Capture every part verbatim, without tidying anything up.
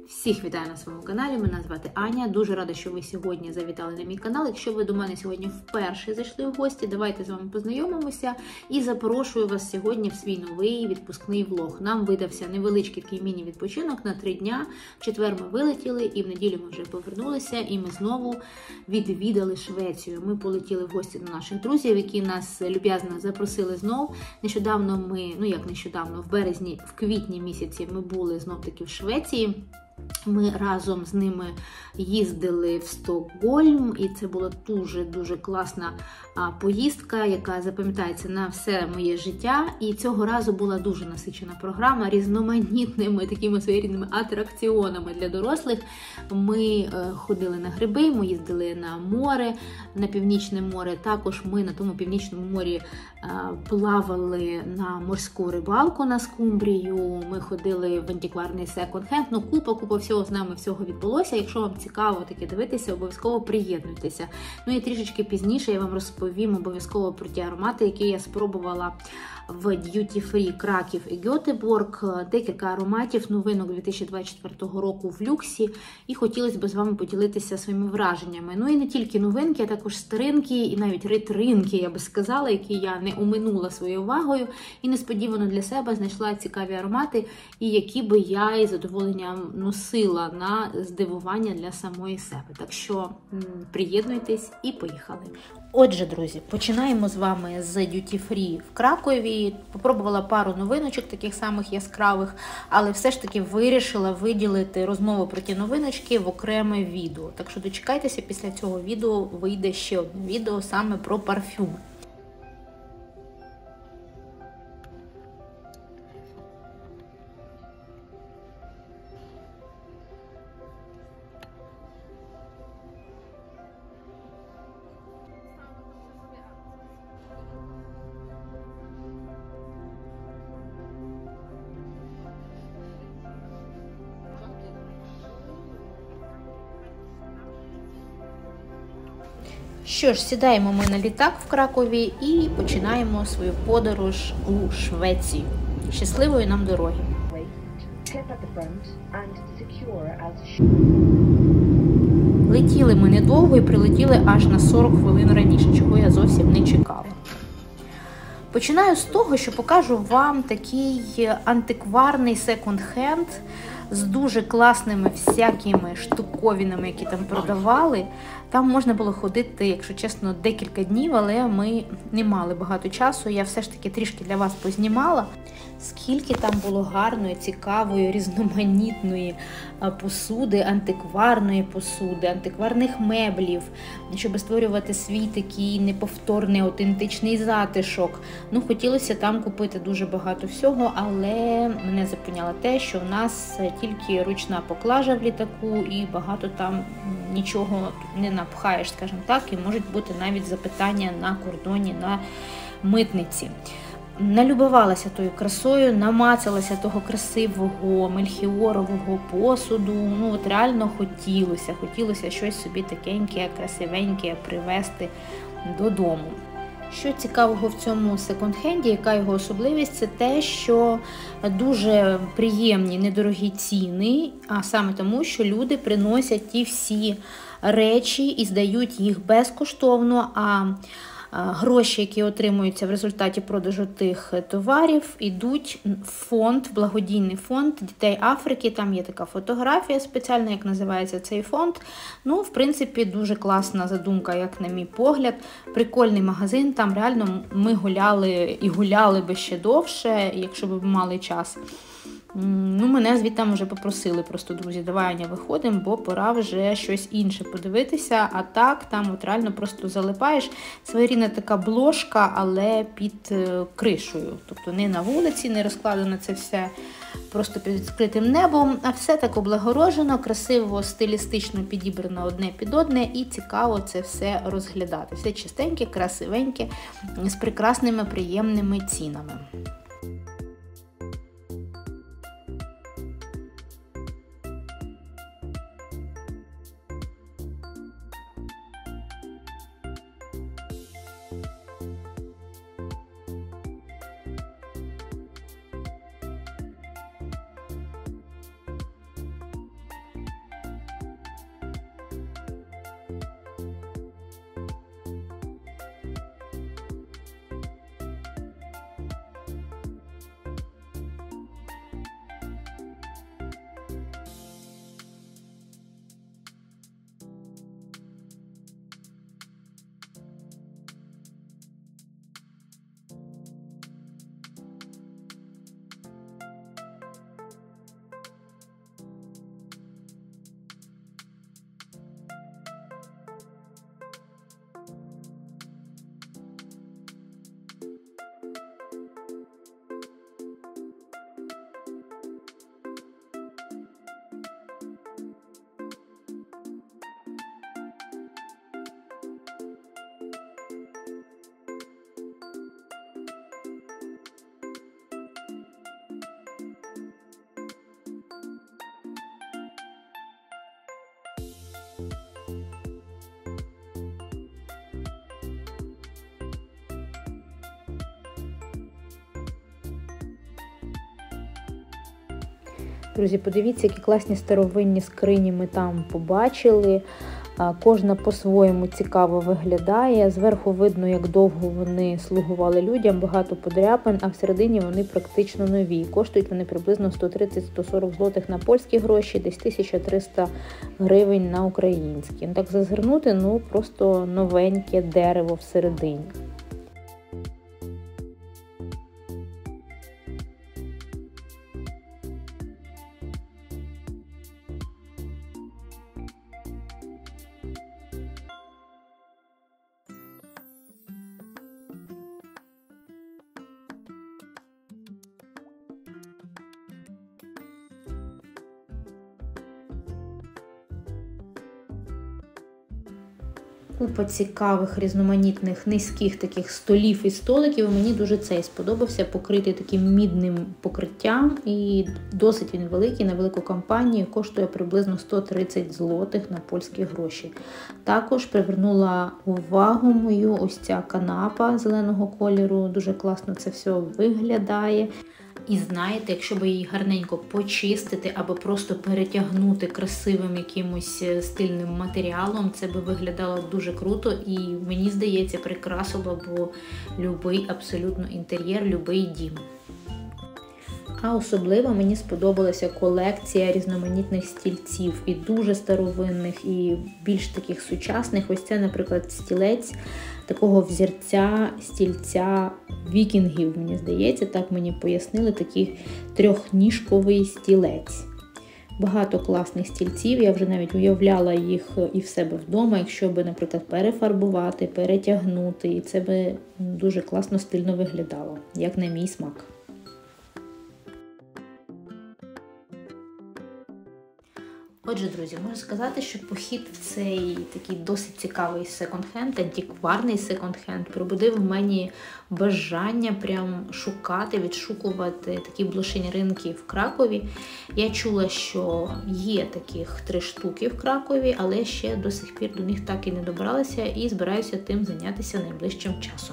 Всіх вітаю на своєму каналі, мене звати Аня. Дуже рада, що ви сьогодні завітали на мій канал. Якщо ви до мене сьогодні вперше зайшли в гості, давайте з вами познайомимося і запрошую вас сьогодні в свій новий відпускний влог. Нам видався невеличкий такий міні-відпочинок на три дня. В четвер ми вилетіли і в неділю ми вже повернулися і ми знову відвідали Швецію. Ми полетіли в гості до наших друзів, які нас люб'язно запросили знов. Нещодавно ми, ну як нещодавно, в березні, в квітні місяці ми були знов-таки в Швеції. Ми разом з ними їздили в Стокгольм, і це була дуже-дуже класна а, поїздка, яка запам'ятається на все моє життя. І цього разу була дуже насичена програма різноманітними такими своєрідними атракціонами для дорослих. Ми е, ходили на гриби, ми їздили на море, на Північне море. Також ми на тому Північному морі е, плавали на морську рибалку на скумбрію, ми ходили в антикварний секонд-хенд, ну купа, купа всього з нами всього відбулося. Якщо вам цікаво таке дивитися, обов'язково приєднуйтеся. Ну і трішечки пізніше я вам розповім обов'язково про ті аромати, які я спробувала в Duty Free Краків і Гьотеборг. Декілька ароматів новинок дві тисячі двадцять четвертого року в люксі. І хотілося б з вами поділитися своїми враженнями. Ну і не тільки новинки, а також старинки і навіть ретринки, я би сказала, які я не оминула своєю увагою. І несподівано для себе знайшла цікаві аромати, і які би я із задоволенням носила на здивування для самої себе. Так що приєднуйтесь і поїхали. Отже, друзі, починаємо з вами з Duty Free в Кракові. Попробувала пару новиночок, таких самих яскравих, але все ж таки вирішила виділити розмову про ті новиночки в окреме відео. Так що дочекайтеся, після цього відео вийде ще одне відео саме про парфюми. Що ж, сідаємо ми на літак в Кракові і починаємо свою подорож у Швецію. Щасливої нам дороги! Летіли ми недовго і прилетіли аж на сорок хвилин раніше, чого я зовсім не чекала. Починаю з того, що покажу вам такий антикварний секонд-хенд з дуже класними всякими штуковинами, які там продавали. Там можна було ходити, якщо чесно, декілька днів, але ми не мали багато часу. Я все ж таки трішки для вас познімала. Скільки там було гарної, цікавої, різноманітної посуди, антикварної посуди, антикварних меблів, щоб створювати свій такий неповторний, аутентичний затишок. Ну, хотілося там купити дуже багато всього, але мене зупиняло те, що в нас тільки ручна поклажа в літаку і багато там нічого не напхаєш, скажімо так, і можуть бути навіть запитання на кордоні, на митниці. Налюбувалася тою красою, намацалася того красивого мельхіорового посуду. Ну от реально хотілося, хотілося щось собі такеньке, красивеньке привезти додому. Що цікавого в цьому секонд-хенді, яка його особливість, це те, що дуже приємні, недорогі ціни, а саме тому, що люди приносять ті всі речі і здають їх безкоштовно, а гроші, які отримуються в результаті продажу тих товарів, йдуть в фонд, в благодійний фонд дітей Африки. Там є така фотографія спеціальна, як називається цей фонд. Ну, в принципі, дуже класна задумка, як на мій погляд. Прикольний магазин, там реально ми гуляли і гуляли би ще довше, якщо б мали час. Ну, мене звідти вже попросили просто, друзі, давай, Аня, виходимо, бо пора вже щось інше подивитися. А так, там от реально просто залипаєш. Своєрідна така бложка, але під кришею. Тобто не на вулиці, не розкладено це все просто під відкритим небом, а все так облагорожено, красиво, стилістично підібрано одне під одне і цікаво це все розглядати. Все чистеньке, красивеньке, з прекрасними, приємними цінами. Друзі, подивіться, які класні старовинні скрині ми там побачили. Кожна по-своєму цікаво виглядає. Зверху видно, як довго вони слугували людям, багато подряпин, а всередині вони практично нові. Коштують вони приблизно сто тридцять - сто сорок злотих на польські гроші, десь тисяча триста гривень на українські. Так зазирнути, ну просто новеньке дерево всередині. Купа цікавих, різноманітних, низьких таких столів і столиків. Мені дуже цей сподобався, покритий таким мідним покриттям. І досить він великий, на велику компанію, коштує приблизно сто тридцять злотих на польські гроші. Також привернула увагу мою ось ця канапа зеленого кольору. Дуже класно це все виглядає. І знаєте, якщо б її гарненько почистити або просто перетягнути красивим якимось стильним матеріалом, це би виглядало дуже круто і, мені здається, прикрасило б любий абсолютно інтер'єр, любий дім. А особливо мені сподобалася колекція різноманітних стільців, і дуже старовинних, і більш таких сучасних. Ось це, наприклад, стілець такого взірця, стільця вікінгів, мені здається, так мені пояснили, такий трьохніжковий стілець. Багато класних стільців, я вже навіть уявляла їх і в себе вдома, якщо би, наприклад, перефарбувати, перетягнути, і це би дуже класно, стильно виглядало, як на мій смак. Отже, друзі, можу сказати, що похід в цей такий досить цікавий секонд-хенд, антикварний секонд-хенд, пробудив в мені бажання прям шукати, відшукувати такі блошині ринки в Кракові. Я чула, що є таких три штуки в Кракові, але ще до сих пір до них так і не добралася і збираюся тим зайнятися найближчим часом.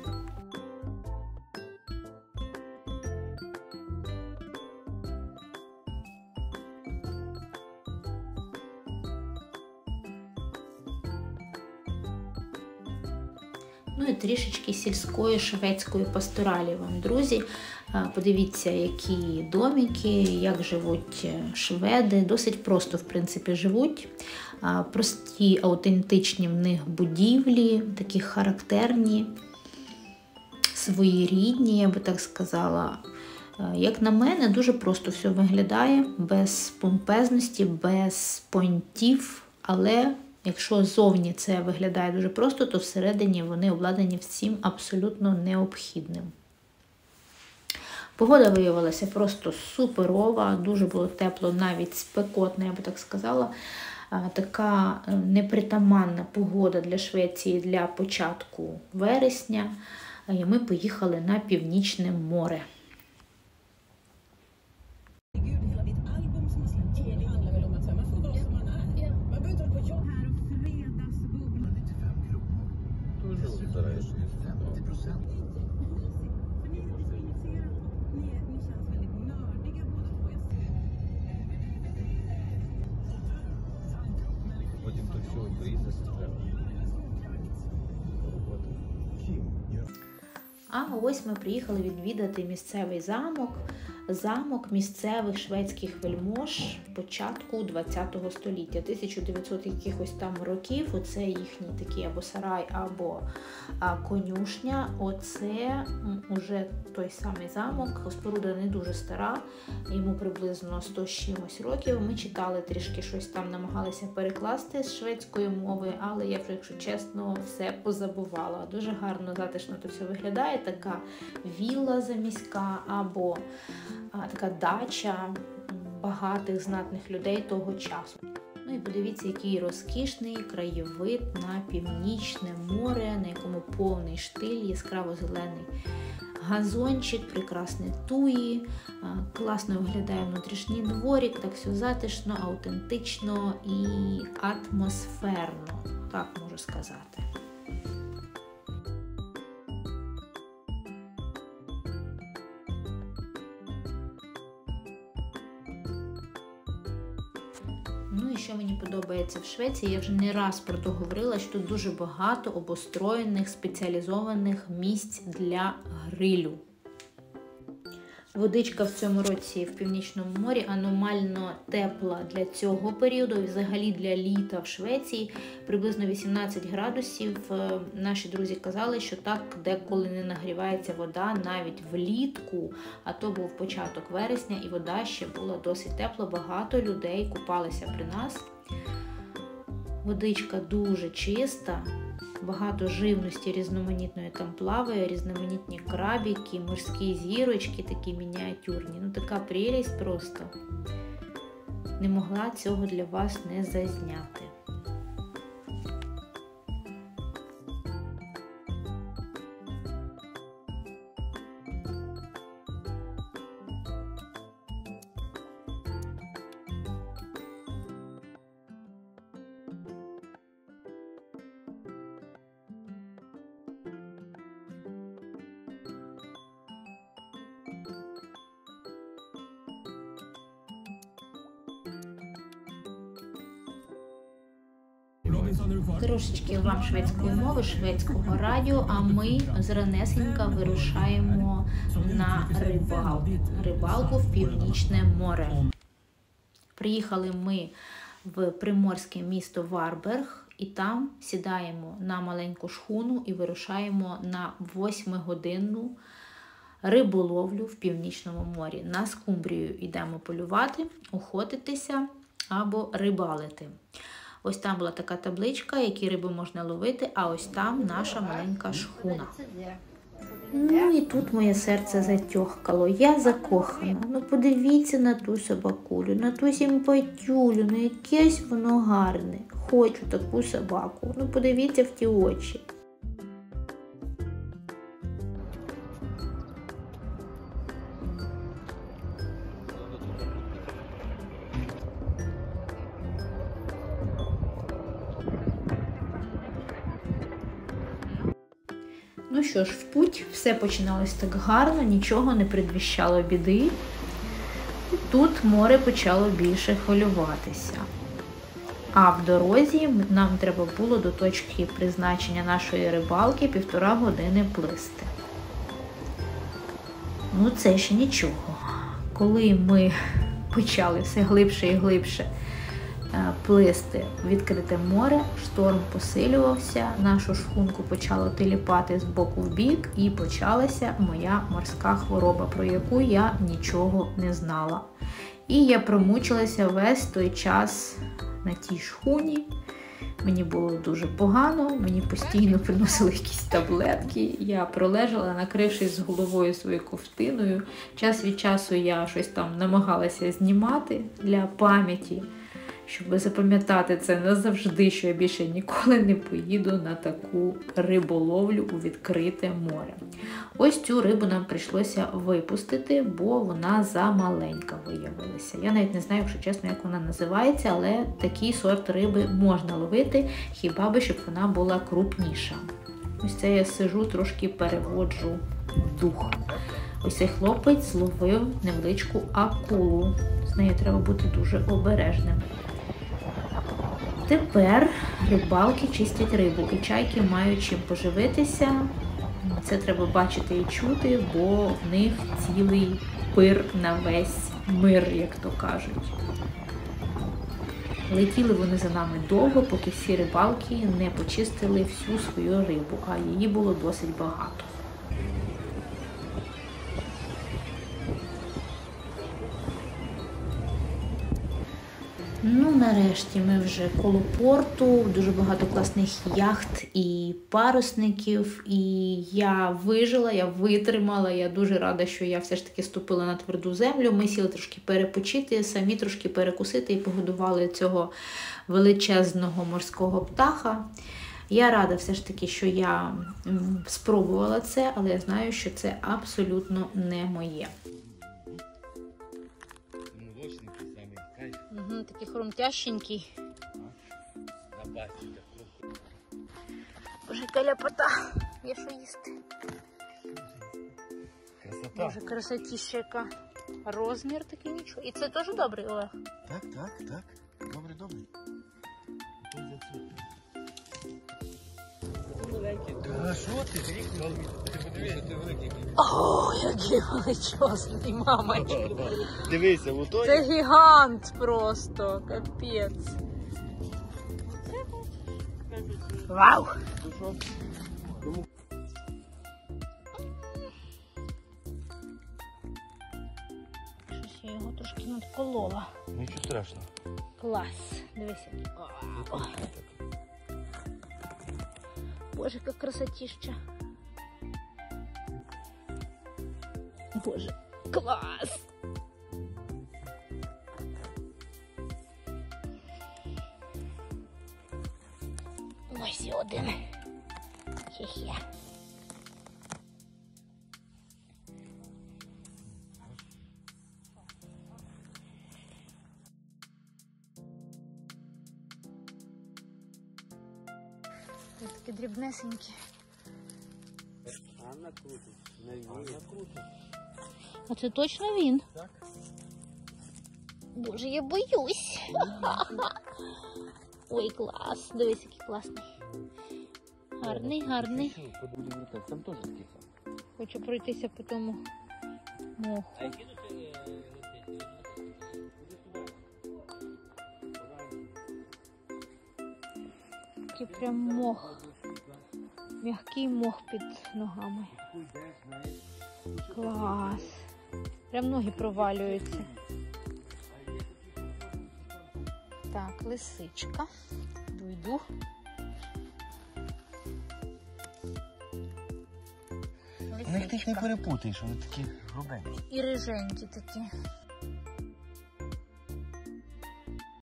Ну і трішечки сільської шведської пасторалі вам, друзі. Подивіться, які домики, як живуть шведи. Досить просто, в принципі, живуть. Прості, аутентичні в них будівлі, такі характерні, своєрідні, я би так сказала. Як на мене, дуже просто все виглядає, без помпезності, без понтів, але якщо зовні це виглядає дуже просто, то всередині вони обладнані всім абсолютно необхідним. Погода виявилася просто суперова, дуже було тепло, навіть спекотно, я би так сказала. Така непритаманна погода для Швеції для початку вересня. І ми поїхали на Північне море. А ось ми приїхали відвідати місцевий замок, замок місцевих шведських вельмож початку ХХ століття, тисяча дев'ятсот якихось там років. Оце їхній такий або сарай, або а, конюшня. Оце уже той самий замок, споруда не дуже стара, йому приблизно сто з чимось років. Ми читали трішки щось там, намагалися перекласти з шведської мови, але я вже, якщо чесно, все позабувала. Дуже гарно, затишно то все виглядає, така вілла заміська або а, така дача багатих знатних людей того часу. Ну і подивіться, який розкішний краєвид на Північне море, на якому повний штиль, яскраво-зелений газончик, прекрасні туї, класно виглядає внутрішній дворик, так все затишно, аутентично і атмосферно, так можу сказати. Ну і що мені подобається в Швеції, я вже не раз про то говорила, що тут дуже багато обустроєних, спеціалізованих місць для грилю. Водичка в цьому році в Північному морі аномально тепла для цього періоду, і взагалі для літа в Швеції приблизно вісімнадцять градусів. Наші друзі казали, що так деколи не нагрівається вода навіть влітку, а то був початок вересня і вода ще була досить тепла, багато людей купалися при нас. Водичка дуже чиста. Багато живності різноманітної там плаває, різноманітні крабики, морські зірочки, такі мініатюрні. Ну така прелість просто. Не могла цього для вас не зазняти. Трошечки вам шведської мови, шведського радіо, а ми зранесенька вирушаємо на рибалку. Рибалку в Північне море. Приїхали ми в приморське місто Варберг і там сідаємо на маленьку шхуну і вирушаємо на восьмигодинну риболовлю в Північному морі. На скумбрію йдемо полювати, охотитися або рибалити. Ось там була така табличка, які риби можна ловити, а ось там наша маленька шхуна. Ну і тут моє серце затьохкало. Я закохана. Ну подивіться на ту собакулю, на ту симпатюлю, ну якесь воно гарне. Хочу таку собаку. Ну подивіться в ті очі. Ну що ж, в путь все починалось так гарно, нічого не предвіщало біди. І тут море почало більше хвилюватися. А в дорозі нам треба було до точки призначення нашої рибалки півтора години плисти. Ну це ще нічого. Коли ми почали все глибше і глибше плисти в відкрите море, шторм посилювався, нашу шхунку почало теліпати з боку в бік і почалася моя морська хвороба, про яку я нічого не знала. І я промучилася весь той час на тій шхуні. Мені було дуже погано, мені постійно приносили якісь таблетки, я пролежала, накрившись з головою своєю ковтиною. Час від часу я щось там намагалася знімати для пам'яті, щоб запам'ятати це назавжди, що я більше ніколи не поїду на таку риболовлю у відкрите море. Ось цю рибу нам прийшлося випустити, бо вона замаленька виявилася. Я навіть не знаю, якщо чесно, як вона називається, але такий сорт риби можна ловити, хіба би, щоб вона була крупніша. Ось це я сижу, трошки переводжу дух. Ось цей хлопець зловив невеличку акулу. З нею треба бути дуже обережним. Тепер рибалки чистять рибу, і чайки мають чим поживитися. Це треба бачити і чути, бо в них цілий пир на весь мир, як то кажуть. Летіли вони за нами довго, поки всі рибалки не почистили всю свою рибу, а її було досить багато. Ну, нарешті ми вже коло порту, дуже багато класних яхт і парусників, і я вижила, я витримала, я дуже рада, що я все ж таки ступила на тверду землю. Ми сіли трошки перепочити, самі трошки перекусити і погодували цього величезного морського птаха. Я рада все ж таки, що я м, спробувала це, але я знаю, що це абсолютно не моє. Молочненький самий кайф. Угу, такий хрумтященький. На бачу. Боже, яка ляпота. Є що їсти. Красота. Боже, красотіща яка. Розмір такий нічого. І це теж добрий, Олег? Так, так, так. Добре, добре. А що ти? Ти подивися, ти великий. О, який величезний, мамочки. Дивися, у той. Це гігант просто, капець. Вау! Щось я його трошки надколола. Нічого страшного. Клас. Дивися. О, Боже, яка красотища. Боже, клас. Ось і один. Хе-хе. Ось такі дрібнесенькі. Анна круто. Анна круто. А це точно він? Так. Боже, я боюсь. Ой, клас. Дивись, який класний. Гарний, гарний. Там теж такий сам. Хочу пройтися по тому моху. А які тут Такий прям мох. М'який мох під ногами. Клас. Прям ноги провалюються. Так, лисичка. Йду. Ну їх ти їх не перепутаєш, вони такі грубенькі. І риженькі такі.